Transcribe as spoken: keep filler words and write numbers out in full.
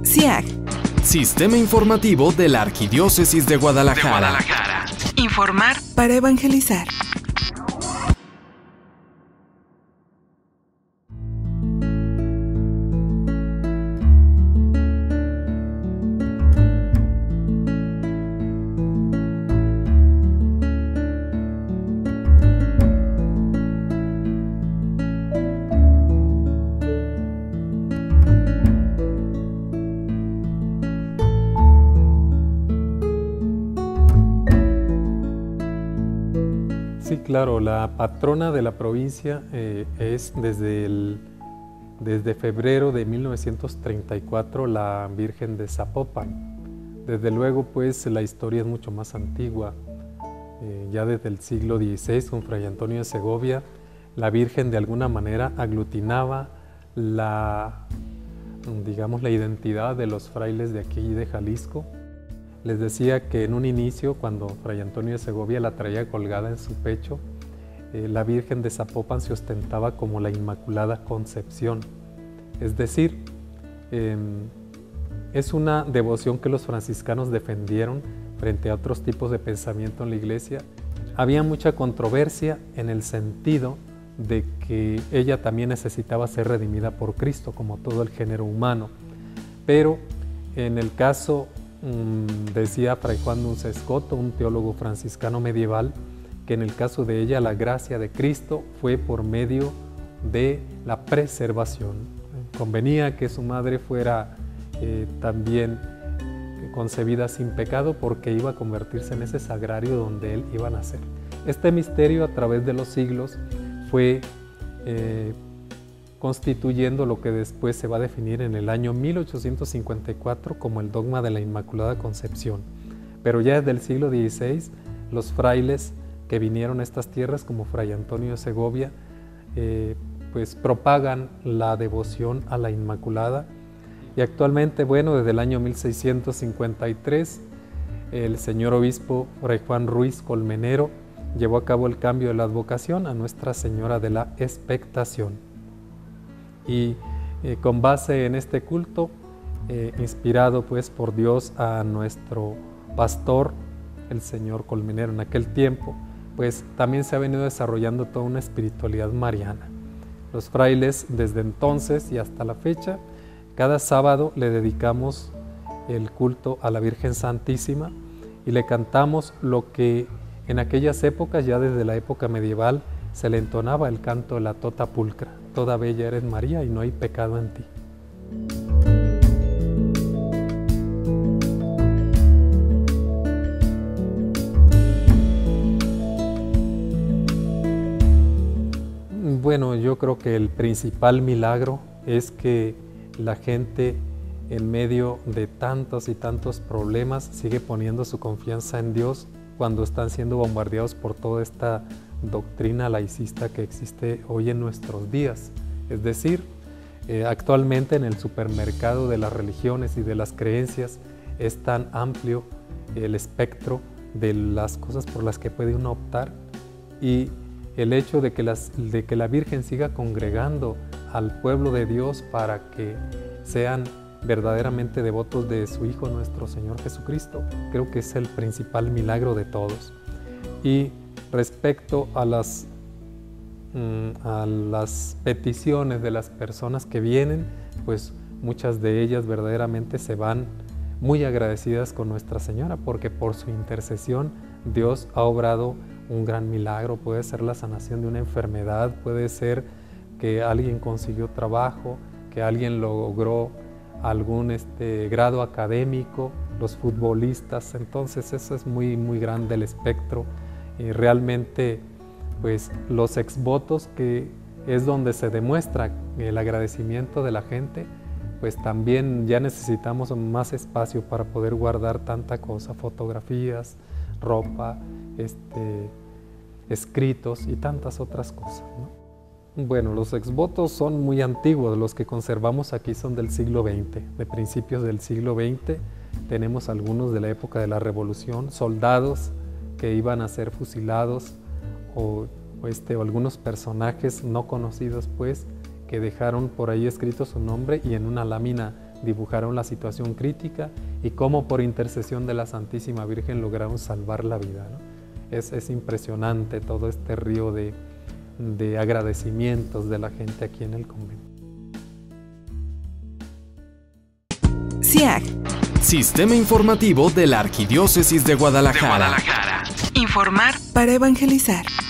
S I A G. Sistema Informativo de la Arquidiócesis de Guadalajara. de Guadalajara. Informar para evangelizar. Sí, claro, la patrona de la provincia eh, es desde, el, desde febrero de mil novecientos treinta y cuatro la Virgen de Zapopan. Desde luego, pues, la historia es mucho más antigua. Eh, ya desde el siglo dieciséis, con Fray Antonio de Segovia, la Virgen de alguna manera aglutinaba la, digamos, la identidad de los frailes de aquí de Jalisco. Les decía que en un inicio, cuando Fray Antonio de Segovia la traía colgada en su pecho, eh, la Virgen de Zapopan se ostentaba como la Inmaculada Concepción. Es decir, eh, es una devoción que los franciscanos defendieron frente a otros tipos de pensamiento en la Iglesia. Había mucha controversia en el sentido de que ella también necesitaba ser redimida por Cristo, como todo el género humano. Pero en el caso decía Fray Juan Dunsescoto, un teólogo franciscano medieval, que en el caso de ella la gracia de Cristo fue por medio de la preservación. Convenía que su madre fuera eh, también concebida sin pecado porque iba a convertirse en ese sagrario donde él iba a nacer. Este misterio a través de los siglos fue eh, constituyendo lo que después se va a definir en el año mil ochocientos cincuenta y cuatro como el dogma de la Inmaculada Concepción. Pero ya desde el siglo dieciséis, los frailes que vinieron a estas tierras, como Fray Antonio de Segovia, eh, pues propagan la devoción a la Inmaculada. Y actualmente, bueno, desde el año mil seiscientos cincuenta y tres, el señor obispo Fray Juan Ruiz Colmenero llevó a cabo el cambio de la advocación a Nuestra Señora de la Expectación. Y eh, con base en este culto, eh, inspirado pues por Dios a nuestro pastor, el señor Colmenero en aquel tiempo, pues también se ha venido desarrollando toda una espiritualidad mariana. Los frailes desde entonces y hasta la fecha, cada sábado le dedicamos el culto a la Virgen Santísima y le cantamos lo que en aquellas épocas, ya desde la época medieval, se le entonaba el canto de la Tota Pulcra. Toda bella eres María y no hay pecado en ti. Bueno, yo creo que el principal milagro es que la gente en medio de tantos y tantos problemas sigue poniendo su confianza en Dios cuando están siendo bombardeados por toda esta doctrina laicista que existe hoy en nuestros días. Es decir, eh, actualmente en el supermercado de las religiones y de las creencias es tan amplio el espectro de las cosas por las que puede uno optar, y el hecho de que, las, de que la Virgen siga congregando al pueblo de Dios para que sean verdaderamente devotos de su Hijo nuestro Señor Jesucristo, creo que es el principal milagro de todos. Y respecto a las, mm, a las peticiones de las personas que vienen, pues muchas de ellas verdaderamente se van muy agradecidas con Nuestra Señora, porque por su intercesión Dios ha obrado un gran milagro. Puede ser la sanación de una enfermedad, puede ser que alguien consiguió trabajo, que alguien logró algún este, grado académico, los futbolistas. Entonces eso es muy, muy grande el espectro. Y realmente, pues los exvotos, que es donde se demuestra el agradecimiento de la gente, pues también ya necesitamos más espacio para poder guardar tanta cosa, fotografías, ropa, este, escritos y tantas otras cosas, ¿no? Bueno, los exvotos son muy antiguos, los que conservamos aquí son del siglo veinte, de principios del siglo veinte. Tenemos algunos de la época de la Revolución, soldados que iban a ser fusilados, o, o, este, o algunos personajes no conocidos, pues, que dejaron por ahí escrito su nombre y en una lámina dibujaron la situación crítica y cómo por intercesión de la Santísima Virgen lograron salvar la vida, ¿no? Es, es impresionante todo este río de, de agradecimientos de la gente aquí en el convento. S I A G. Sistema Informativo de la Arquidiócesis de Guadalajara. De Guadalajara. Informar para evangelizar.